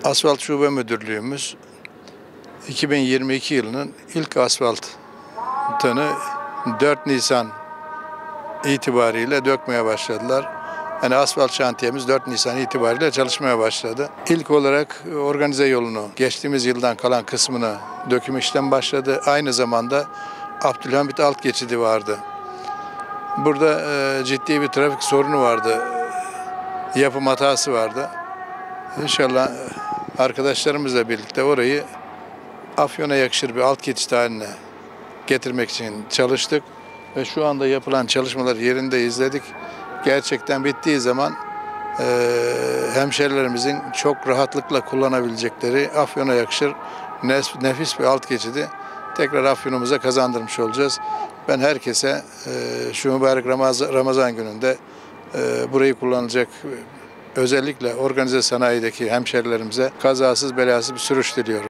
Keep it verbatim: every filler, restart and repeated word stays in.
Asfalt Şube Müdürlüğümüz iki bin yirmi iki yılının ilk asfaltını dört Nisan itibariyle dökmeye başladılar. Yani asfalt şantiyemiz dört Nisan itibariyle çalışmaya başladı. İlk olarak organize yolunu geçtiğimiz yıldan kalan kısmını döküm işlem başladı. Aynı zamanda Abdülhamit alt geçidi vardı. Burada e, ciddi bir trafik sorunu vardı. Yapım hatası vardı. İnşallah arkadaşlarımızla birlikte orayı Afyon'a yakışır bir alt geçit haline getirmek için çalıştık. Ve şu anda yapılan çalışmaları yerinde izledik. Gerçekten bittiği zaman e, hemşerilerimizin çok rahatlıkla kullanabilecekleri Afyon'a yakışır nefis bir alt geçidi tekrar Afyon'umuza kazandırmış olacağız. Ben herkese e, şu mübarek Ramazan, Ramazan gününde e, burayı kullanacak, özellikle organize sanayideki hemşerilerimize kazasız belasız bir sürüş diliyorum.